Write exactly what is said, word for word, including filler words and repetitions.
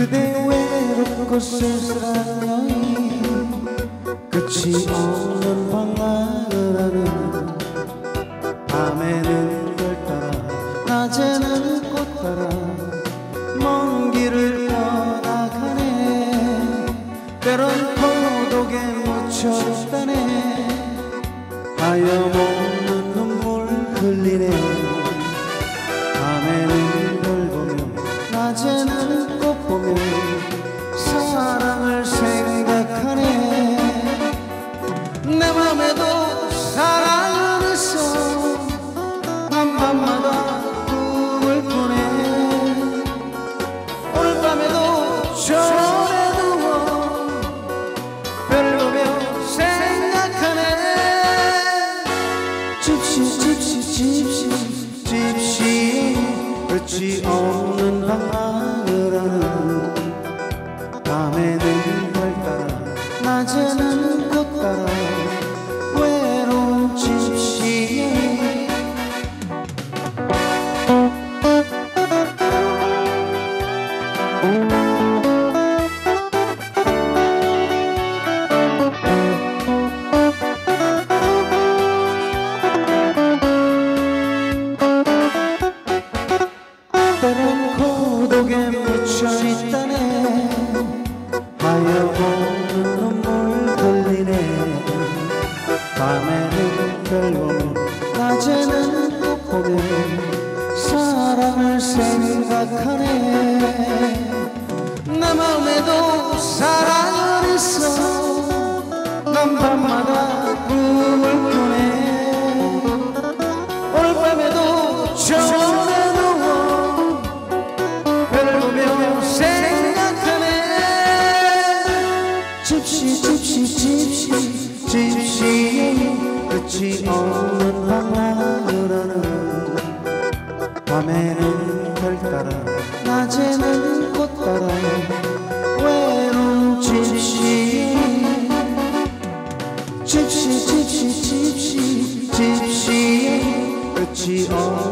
그대 외롭고 쓸쓸한 여인 끝이 없는 방랑을 하는 밤에는 별 따라 낮에는 꽃 따라 먼 길을 떠나가네. 때론 고독에 묻혀있다네. 하염없는 눈물 흘리네. 밤에는 별 보며 낮에는 꽃 보며 사랑을 생각하네. 내 맘에도 사랑은 있어. 난 밤마다 꿈을 꾸네. 오늘 밤에도 전에 누워 별 보며 생각하네. 집시 집시 집시 집시 끝이 없는 방랑을 하는 밤에는 별 따라 낮에는 꽃 따라 외로운 집시. 때론 고독에 묻혀있다네. 하염없는 눈물 흘리네. 밤에는 별 보며 낮에는 꽃 보며 사랑을 생각하네. 내 마음에도 사랑은 있어. 난 밤마다 꿈을 꾸네. 오늘 밤에도 전에 누워 별 보며 생각하네. 집시 집시 집시 집시 끝이 없는 방랑을 하는 밤에는 별 따라 낮에는 꽃 따라 외로운 집시. 집시 집시 집시 집시 끝이 없는